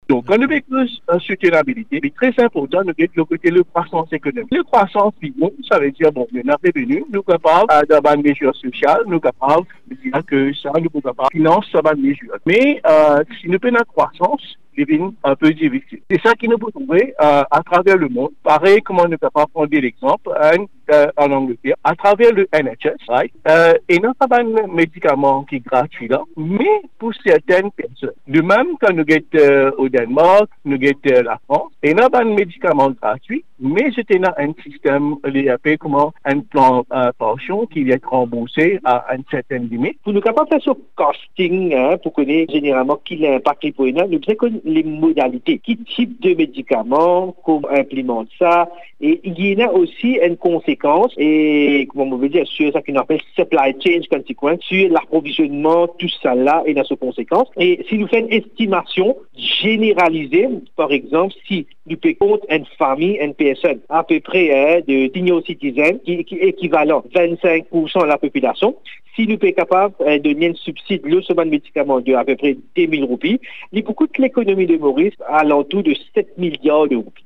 Donc, quand nous avons une soutenabilité, c'est très important de le côté de croissance économique. La croissance, ça veut dire, bon, nous avons revenu, nous sommes capables d'avoir une mesure sociale, nous sommes capables de dire que ça, nous sommes capables de financer cette mesure. Mais si nous prenons la croissance, c'est un peu difficile. C'est ça qui nous peut trouver à travers le monde. Pareil, comment nous sommes capables de prendre l'exemple en Angleterre, à travers le NHS, right? Et non pas un médicament qui est gratuit là, mais pour certaines personnes. De même, quand nous sommes au Danemark, nous sommes la France, et non pas un médicament gratuit, mais c'était un système, les appelle comment, un plan pension qui est remboursé à une certaine limite. Pour nous capables de faire ce casting, pour connaître généralement qui l'impact les points, nous devons connaître les modalités, qui type de médicaments, comment implémente ça, et il y en a aussi une conséquence, et comment on veut dire, sur ça qu'on appelle supply chain consequence, sur l'approvisionnement, tout ça là, et dans ses conséquences. Et si nous faisons une estimation généralisée, par exemple, si nous payons une famille, une personne, à peu près de senior citizen, qui est équivalent 25% de la population, si nous sommes capables de donner un subside, le second médicament de à peu près 10 000 roupies, il coûte l'économie de Maurice à l'entour de 7 milliards de roupies.